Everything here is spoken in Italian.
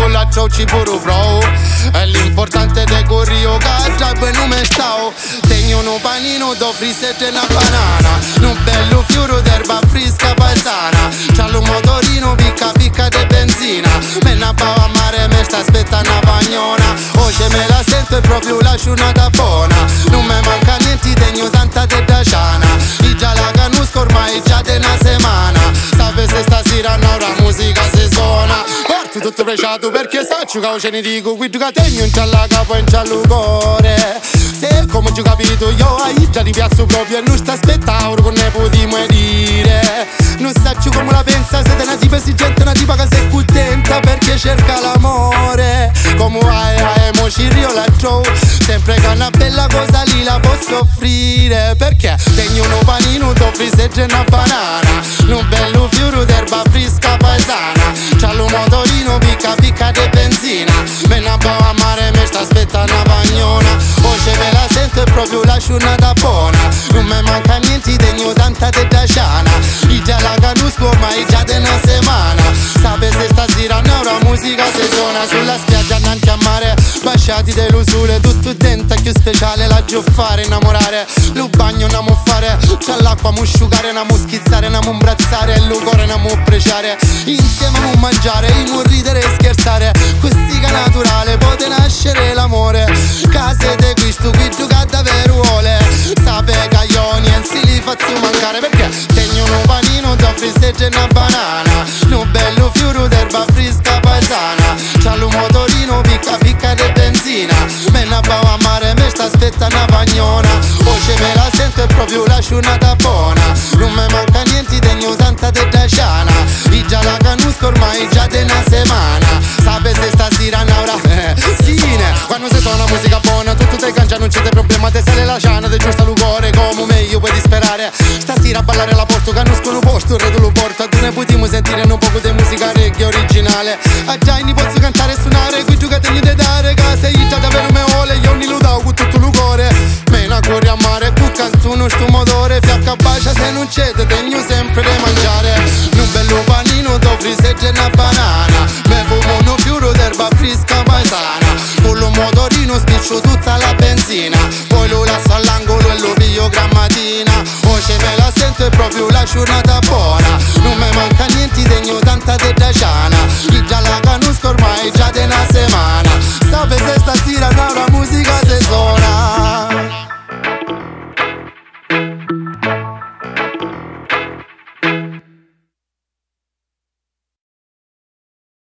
io la ci pure pro. E l'importante è che io che non mi stavo. Tengo un panino do frisette e una banana, un bello fiore d'erba fresca paesana. C'ha un motorino picca picca di benzina. Me ne bava a mare me sta aspettando una pagnona. Oggi me la sento e proprio la giornata buona. Non mi manca niente, tengo tanta tetta ciana. I già la conosco ormai già di una settimana. Sape se stasera no la musica si suona. Parto tutto preciato perché saccio che ce ne dico. Qui che tengo in la capo e in giallo cuore. Se come ci ho capito io hai già di piazzo proprio e non sta aspettando con ne potremmo dire. Non saccio come la pensa, siete una tipa esigente, una tipa che sei contenta perché cerca l'amore. Come hai mo ci rio la trovo, sempre che una bella cosa lì la posso offrire. Perché tengo un panino, do frisette e una banana, un bello fiore d'erba fresca paesana. C'ha un motorino picca picca di benzina. Me ne bava a mare me sta aspettando una pagnona. Oggi me la sento e proprio la giornata buona. Non mi manca niente, tengo tanta tetta ciana. I già la conosco ormai già di una settimana. Sape se stasera no la musica si suona. Sulla spiaggia davanti a mare, baciati dell'usure, tutto dentro più speciale la fare innamorare. Lo bagno andiamo a fare, c'è l'acqua mo asciugare, andiamo schizzare, andiamo imbrazzare, e lo cuore andiamo a preciare. Insieme a mangiare, imo ridere e scherzare. Così che naturale pote nascere l'amore. Case de questo qui che davvero vuole. Sape che io niente li faccio mancare. Perché tengo un panino, do frisette e una banana, un bello fiore d'erba fresca paesana. C'ha un motorino picca picca di benzina. Me ne bava a mare me sta aspettando una pagnona. Oggi me la sento e proprio la giornata buona. Non mi manca niente, tengo tanta tetta ciana. I già la conosco ormai già di una settimana. Sape se stasera n'aura sine. Quando si suona musica buona tutto te cangia, non c'è problema. Te sale la ciana, te giusta l'ugore, come meglio puoi disperare. Stasera a ballare la porto, conosco un posto, il re lo porta. Tu ne potremo sentire un po' di musica reggae originale. A già ne posso cantare e suonare, qui tu che tegni di dare. Che sei già davvero me vuole, io ne lo davo con tutto l'ugore. Me ne corri a mare, tu canto uno sto motore. Fiacca bacia se non c'è, te tengo sempre da mangiare. Un bello panino, do frisette e una banana. Me fumo uno fiore d'erba fresca paesana. Con lo motorino spiccio tutta la benzina. Poi lo lascio all'angolo e lo piglio grammatina. Oggi me la sento e proprio la giornata buona. Non mi manca niente, tengo tanta tetta ciana. I già la conosco ormai già di una settimana. Sape se stasera no